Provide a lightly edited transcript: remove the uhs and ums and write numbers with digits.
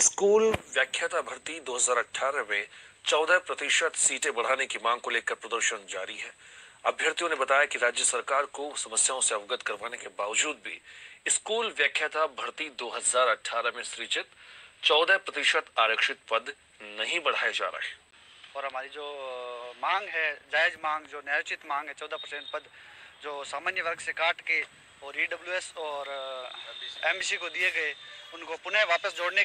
School व्याख्याता भर्ती 2018 में 14% सीटें बढ़ाने की मांग को लेकर प्रदर्शन जारी है। अभ्यर्थियों ने बताया कि राज्य सरकार को समस्याओं से अवगत करवाने के बावजूद भी स्कूल व्याख्याता भर्ती 2018 में सृजित 14% आरक्षित पद नहीं बढ़ाए जा रहे। और हमारी जो मांग है, जायज मांग, जो न्यायोचित मांग है, 14% पद जो सामान्य वर्ग से काट के और ईडब्ल्यूएस और एमबीसी को दिए गए, उनको पुनः वापस जोड़ने